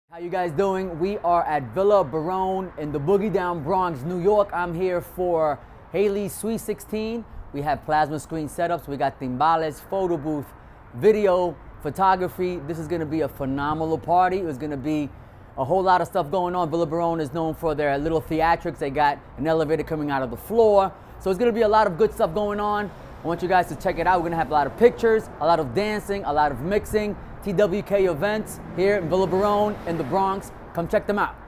How you guys doing? We are at Villa Barone in the Boogie Down Bronx, New York. I'm here for Haley's Sweet 16. We have plasma screen setups. We got timbales, photo booth, video, photography. This is gonna be a phenomenal party. There's gonna be a whole lot of stuff going on. Villa Barone is known for their little theatrics. They got an elevator coming out of the floor. So it's gonna be a lot of good stuff going on. I want you guys to check it out. We're gonna have a lot of pictures, a lot of dancing, a lot of mixing. TWK Events here in Villa Barone in the Bronx. Come check them out.